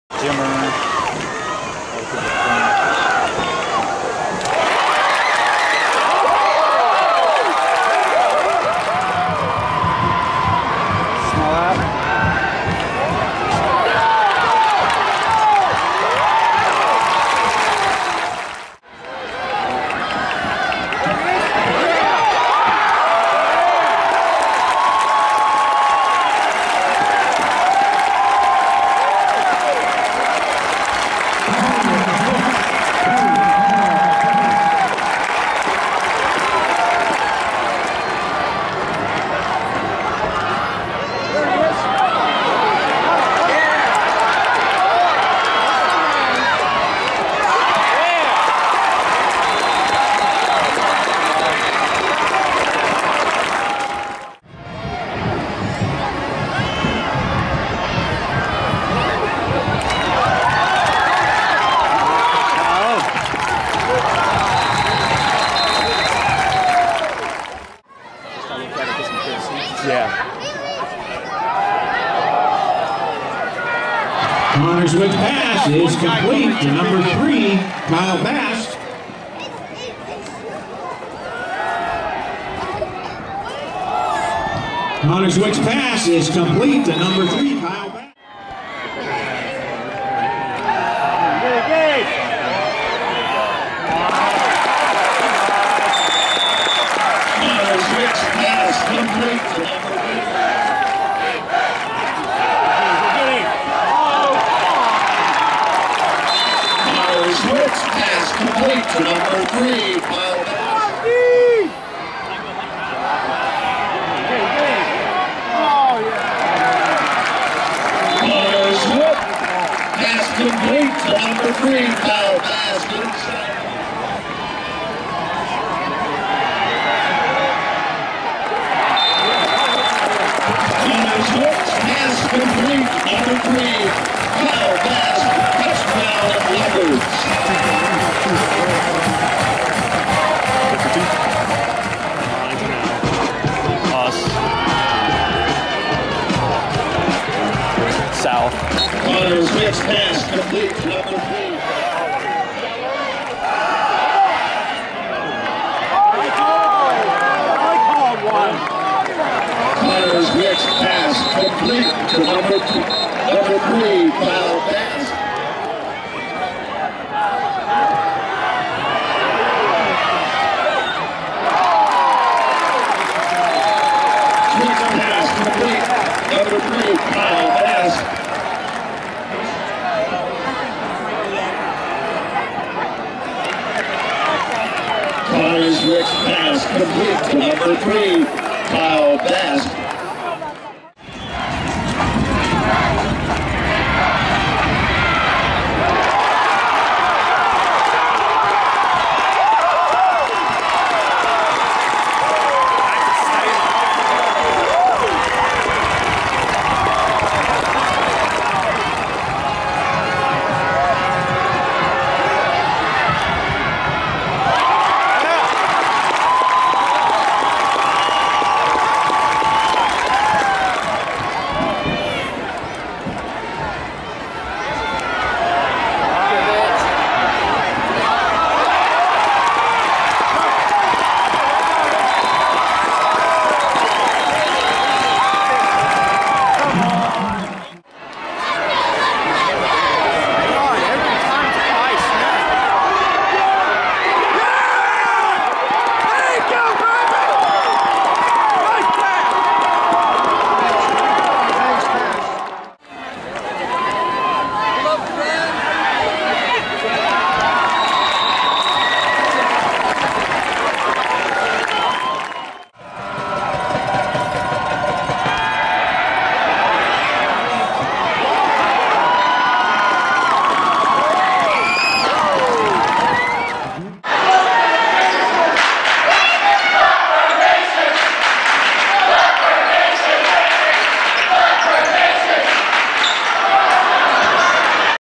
Jimmer. Yeah. Connors with pass is complete to number 3, Kyle Bast. Connors with pass is complete to number 3, Kyle Bast. Complete to number 3. Switch pass complete to number 3, Kyle Bast. Switch pass complete to number 3, Kyle Bast. Complete, number 3, Kyle Bast, touchdown Leopards. Us. South. Connors mixed pass, complete, number 3. Connors mixed pass, complete to number 3, Kyle Bast. Switch pass, complete, number 3, Kyle Bast. Connors mixed pass, complete to number 3, Kyle Bast.